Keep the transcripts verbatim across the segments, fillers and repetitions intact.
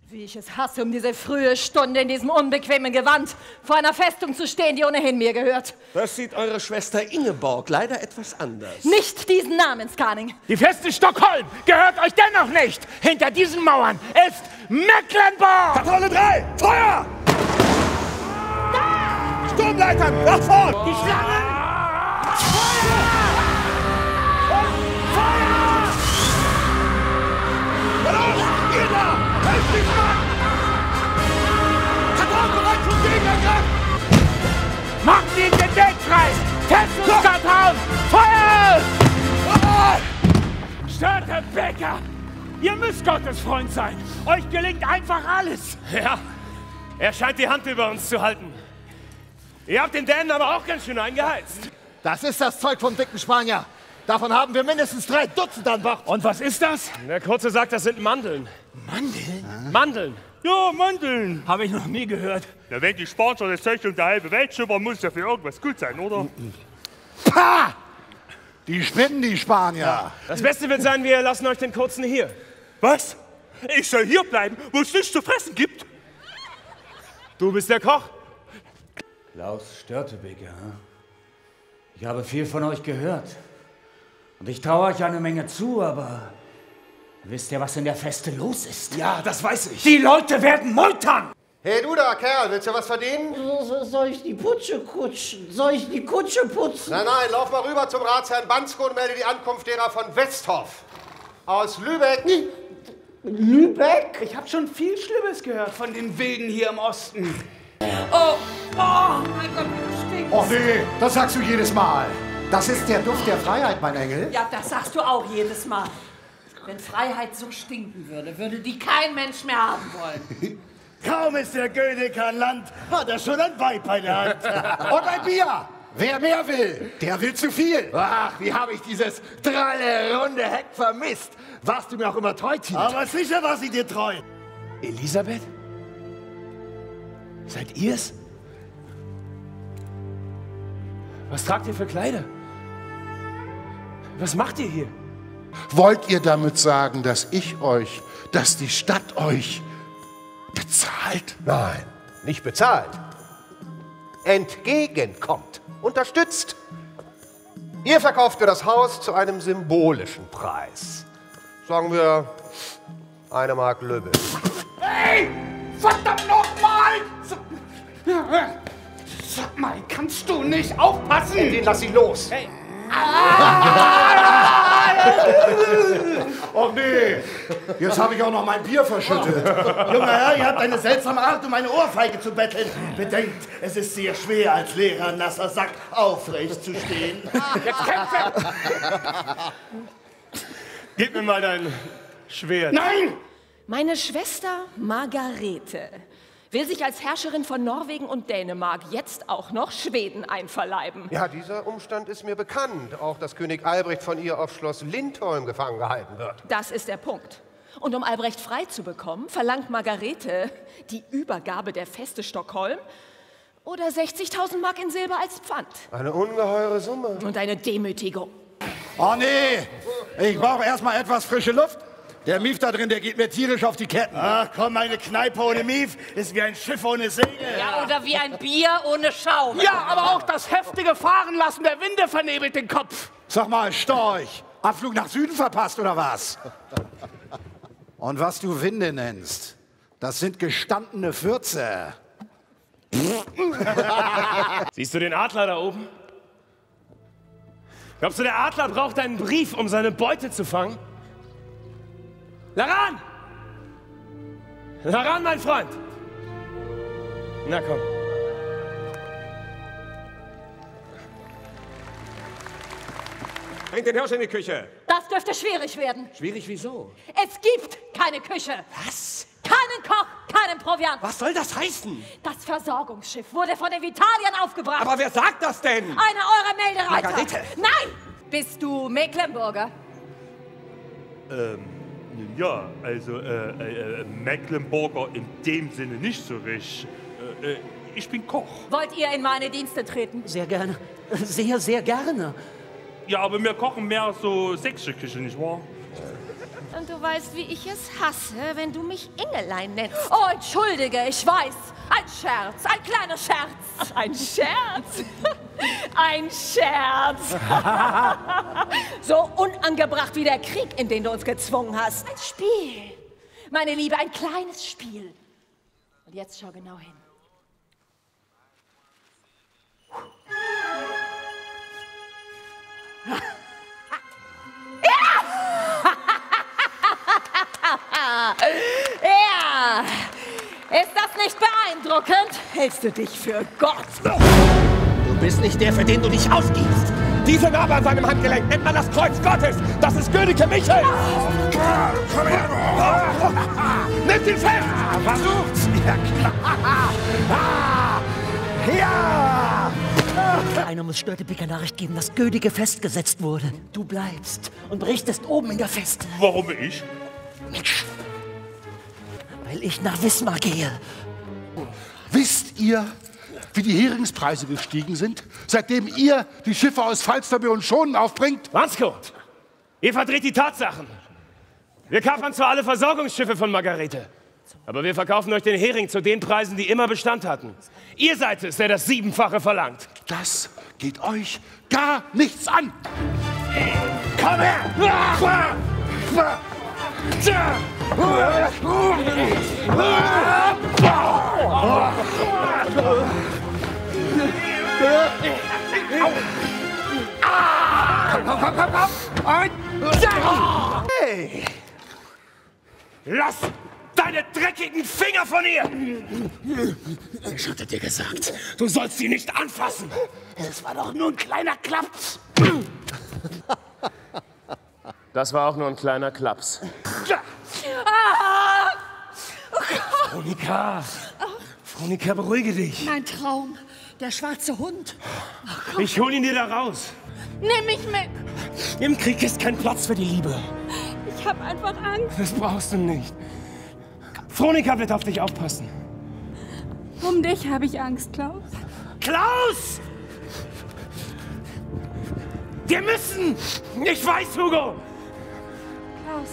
Wie ich es hasse, um diese frühe Stunde in diesem unbequemen Gewand vor einer Festung zu stehen, die ohnehin mir gehört. Das sieht eure Schwester Ingeborg leider etwas anders. Nicht diesen Namen, Skarning. Die Feste Stockholm gehört euch dennoch nicht. Hinter diesen Mauern ist Mecklenburg! Patrouille drei, Feuer! Da! Sturmleitern, nach vorn! Die Schlangen! Macht ihn den Weg frei! Festungskarton! Feuer! Störte Bäcker! Ihr müsst Gottes Freund sein. Euch gelingt einfach alles. Ja, er scheint die Hand über uns zu halten. Ihr habt den Dänen aber auch ganz schön eingeheizt. Das ist das Zeug vom dicken Spanier. Davon haben wir mindestens drei Dutzend an Bord. Und was ist das? Der Kurze sagt, das sind Mandeln. Mandeln? Ah. Mandeln. Ja, Mandeln. Habe ich noch nie gehört. Na, wenn die Spanier das Zeug um die halbe Welt schippern, muss ja für irgendwas gut sein, oder? Pah! Die spinnen, die Spanier. Ja. Das Beste wird sein, wir lassen euch den Kurzen hier. Was? Ich soll hier bleiben, wo es nichts zu fressen gibt? Du bist der Koch? Klaus Störtebeker. Ich habe viel von euch gehört. Und ich traue euch eine Menge zu, aber wisst ihr, was in der Feste los ist? Ja, das weiß ich. Die Leute werden meutern! Hey, du da, Kerl, willst du was verdienen? So, so, soll ich die Putsche kutschen? Soll ich die Kutsche putzen? Nein, nein, lauf mal rüber zum Ratsherrn Bansko und melde die Ankunft derer von Westhoff. Aus Lübeck. Lübeck? Ich habe schon viel Schlimmes gehört von den Wilden hier im Osten. Oh, oh, mein Gott, du stinkst. Oh nee, das sagst du jedes Mal. Das ist der Duft der Freiheit, mein Engel. Ja, das sagst du auch jedes Mal. Wenn Freiheit so stinken würde, würde die kein Mensch mehr haben wollen. Kaum ist der König an Land, hat er schon ein Weib bei der Hand. Und ein Bier. Wer mehr will, der will zu viel. Ach, wie habe ich dieses dralle, runde Heck vermisst. Warst du mir auch immer treu, Tiet? Aber sicher war sie dir treu. Elisabeth? Seid ihr's? Was tragt ihr für Kleider? Was macht ihr hier? Wollt ihr damit sagen, dass ich euch, dass die Stadt euch bezahlt? Nein, nicht bezahlt. Entgegenkommt, unterstützt. Ihr verkauft mir das Haus zu einem symbolischen Preis. Sagen wir, eine Mark Lübbel. Hey! Verdammt nochmal! Sag mal, kannst du nicht aufpassen? Den lass ihn los. Hey. Oh nee, jetzt habe ich auch noch mein Bier verschüttet. Junger Herr, ihr habt eine seltsame Art, um eine Ohrfeige zu betteln. Bedenkt, es ist sehr schwer, als leerer, nasser Sack aufrecht zu stehen. Jetzt kämpfe! Gib mir mal dein Schwert. Nein! Meine Schwester Margarete will sich als Herrscherin von Norwegen und Dänemark jetzt auch noch Schweden einverleiben. Ja, dieser Umstand ist mir bekannt. Auch, dass König Albrecht von ihr auf Schloss Lindholm gefangen gehalten wird. Das ist der Punkt. Und um Albrecht frei zu bekommen, verlangt Margarete die Übergabe der Feste Stockholm oder sechzigtausend Mark in Silber als Pfand. Eine ungeheure Summe. Und eine Demütigung. Oh nee, ich brauche erstmal etwas frische Luft. Der Mief da drin, der geht mir tierisch auf die Ketten. Ach komm, eine Kneipe ohne Mief ist wie ein Schiff ohne Segel. Ja, oder wie ein Bier ohne Schaum. Ja, aber auch das heftige Fahrenlassen der Winde vernebelt den Kopf. Sag mal, Storch, Abflug nach Süden verpasst oder was? Und was du Winde nennst, das sind gestandene Fürze. Siehst du den Adler da oben? Glaubst du, der Adler braucht einen Brief, um seine Beute zu fangen? Laran! Laran, mein Freund! Na komm. Bringt den Hirsch in die Küche. Das dürfte schwierig werden. Schwierig, wieso? Es gibt keine Küche. Was? Keinen Koch, keinen Proviant. Was soll das heißen? Das Versorgungsschiff wurde von den Vitaliern aufgebracht. Aber wer sagt das denn? Einer eurer Meldereiter. Margarete. Nein! Bist du Mecklenburger? Ähm, ja, also äh, äh, Mecklenburger in dem Sinne nicht so richtig. Äh, äh, ich bin Koch. Wollt ihr in meine Dienste treten? Sehr gerne. Sehr, sehr gerne. Ja, aber wir kochen mehr so sächsische Küche, nicht wahr? Dann Und du weißt, wie ich es hasse, wenn du mich Ingelein nennst. Oh, entschuldige, ich weiß. Ein Scherz, ein kleiner Scherz. Ein Scherz? Ein Scherz. So unangebracht wie der Krieg, in den du uns gezwungen hast. Ein Spiel. Meine Liebe, ein kleines Spiel. Und jetzt schau genau hin. Ja! Ist das nicht beeindruckend? Hältst du dich für Gott? Du bist nicht der, für den du dich ausgibst. Diese Narbe an seinem Handgelenk nennt man das Kreuz Gottes. Das ist Könige Michael. Komm her. Nimm ihn fest. Versucht's. Ja, klar. Ja. Einer muss Störtebeker Nachricht geben, dass Gödige festgesetzt wurde. Du bleibst und richtest oben in der Feste. Warum ich? Weil ich nach Wismar gehe. Wisst ihr, wie die Heringspreise gestiegen sind, seitdem ihr die Schiffe aus Falsterbo und Schonen aufbringt? Wanskot, ihr verdreht die Tatsachen. Wir kapern zwar alle Versorgungsschiffe von Margarete, aber wir verkaufen euch den Hering zu den Preisen, die immer Bestand hatten. Ihr seid es, der das Siebenfache verlangt. Das geht euch gar nichts an. Komm her. Komm, komm, komm, komm, komm. Und hey. Lass deine dreckigen Finger von ihr! Ich hatte dir gesagt, du sollst sie nicht anfassen. Es war doch nur ein kleiner Klaps. Das war auch nur ein kleiner Klaps. Ah! Veronika! Veronika, beruhige dich. Mein Traum, der schwarze Hund. Oh, ich hol ihn dir da raus. Nimm mich mit. Im Krieg ist kein Platz für die Liebe. Ich hab einfach Angst. Das brauchst du nicht. Veronika wird auf dich aufpassen. Um dich habe ich Angst, Klaus. Klaus! Wir müssen! Ich weiß, Hugo! Klaus.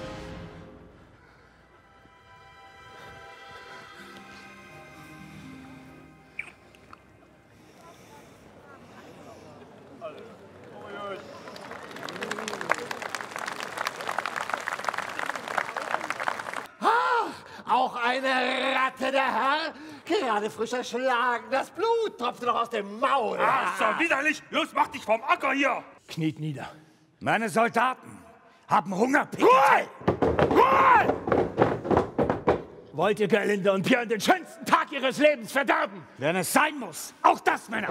Auch eine Ratte, der Herr. Gerade frisch erschlagen. Das Blut tropft noch aus dem Maul. Ach, so widerlich. Los, mach dich vom Acker hier. Kniet nieder. Meine Soldaten haben Hunger. Ruhe! Ruhe! Wollt ihr Gerlinde und Björn den schönsten Tag ihres Lebens verderben? Wenn es sein muss. Auch das, Männer.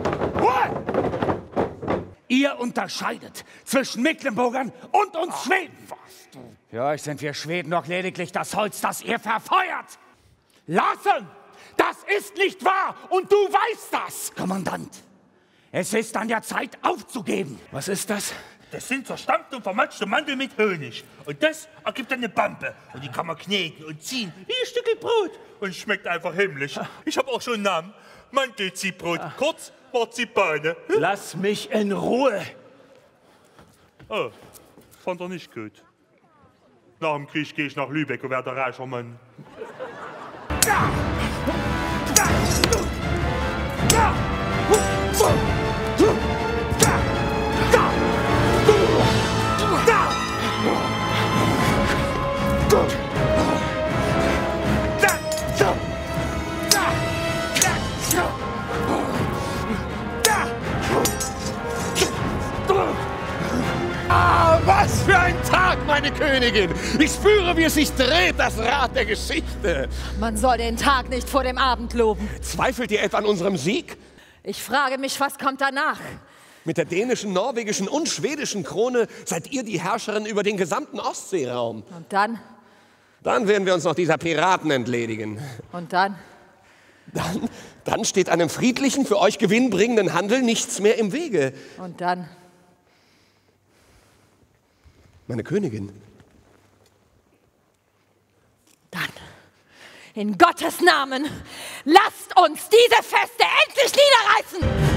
Ruhe! Ihr unterscheidet zwischen Mecklenburgern und uns Ach, Schweden. Was, du? Für euch sind wir Schweden doch lediglich das Holz, das ihr verfeuert. Larsen, das ist nicht wahr und du weißt das. Kommandant, es ist an der Zeit aufzugeben. Was ist das? Das sind zerstampfte und vermatschte Mandeln mit Honig. Und das ergibt eine Pampe. Und die kann man kneten und ziehen wie ein Stück Brot. Und schmeckt einfach himmlisch. Ich habe auch schon einen Namen. Mandelziehbrot. Kurz Marzipane. Lass mich in Ruhe. Oh, fand er nicht gut. Nach dem Krieg gehe ich nach Lübeck und werde reicher Mann. Was für ein Tag, meine Königin! Ich spüre, wie es sich dreht, das Rad der Geschichte. Man soll den Tag nicht vor dem Abend loben. Zweifelt ihr etwa an unserem Sieg? Ich frage mich, was kommt danach? Mit der dänischen, norwegischen und schwedischen Krone seid ihr die Herrscherin über den gesamten Ostseeraum. Und dann? Dann werden wir uns noch dieser Piraten entledigen. Und dann? Dann, dann steht einem friedlichen, für euch gewinnbringenden Handel nichts mehr im Wege. Und dann? Meine Königin. Dann, in Gottes Namen, lasst uns diese Feste endlich niederreißen!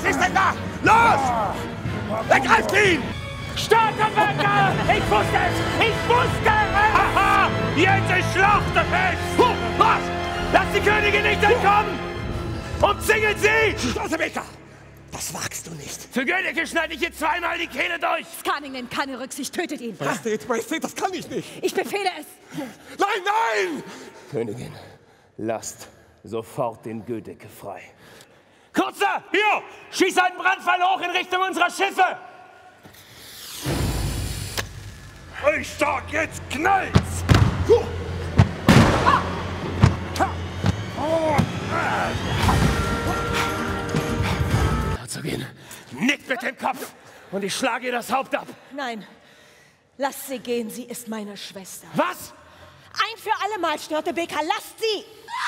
ist denn da? Los! Ergreift ihn! Störtebeker! Ich wusste es! Ich wusste es! Haha! Jetzt ist Schlachtefest! Was? Lasst die Königin nicht entkommen! Umzingelt sie! Störtebeker! Das wagst du nicht. Für Gönneke schneide ich ihr zweimal die Kehle durch! Skarning nimmt keine Rücksicht, tötet ihn. Majestät, Majestät, das kann ich nicht. Ich befehle es. Nein, nein! Königin, lasst sofort den Gödeke frei. Kurzer! Hier! Schieß einen Brandpfeil hoch in Richtung unserer Schiffe! Ich sag jetzt knallt's! Herzogin, nickt mit dem Kopf und ich schlage ihr das Haupt ab. Nein, lasst sie gehen, sie ist meine Schwester. Was? Ein für alle Mal, Störtebeker, lasst sie!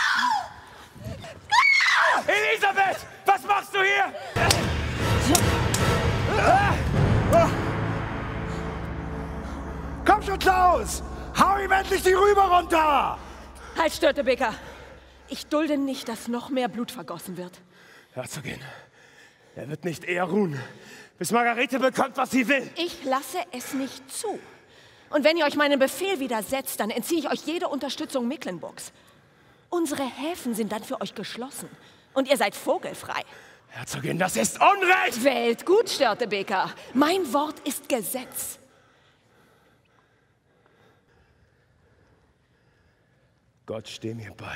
Elisabeth, was machst du hier? Komm schon, Klaus! Hau ihm endlich die Rübe runter! Halt, Störtebeker! Ich dulde nicht, dass noch mehr Blut vergossen wird. Herzogin, er wird nicht eher ruhen, bis Margarete bekommt, was sie will. Ich lasse es nicht zu. Und wenn ihr euch meinem Befehl widersetzt, dann entziehe ich euch jede Unterstützung Mecklenburgs. Unsere Häfen sind dann für euch geschlossen. Und ihr seid vogelfrei. Herzogin, das ist Unrecht! Wählt gut, Störtebeker. Mein Wort ist Gesetz. Gott steh mir bei.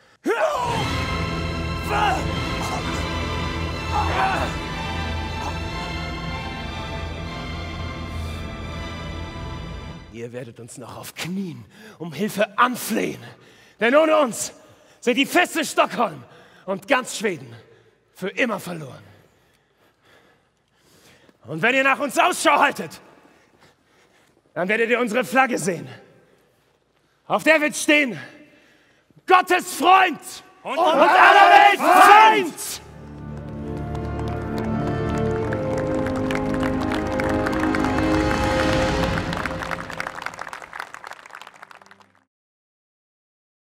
Ihr werdet uns noch auf Knien um Hilfe anflehen. Denn ohne uns sind die Feste Stockholm und ganz Schweden für immer verloren. Und wenn ihr nach uns Ausschau haltet, dann werdet ihr unsere Flagge sehen. Auf der wird stehen: Gottes Freund und, und aller Welt Feind!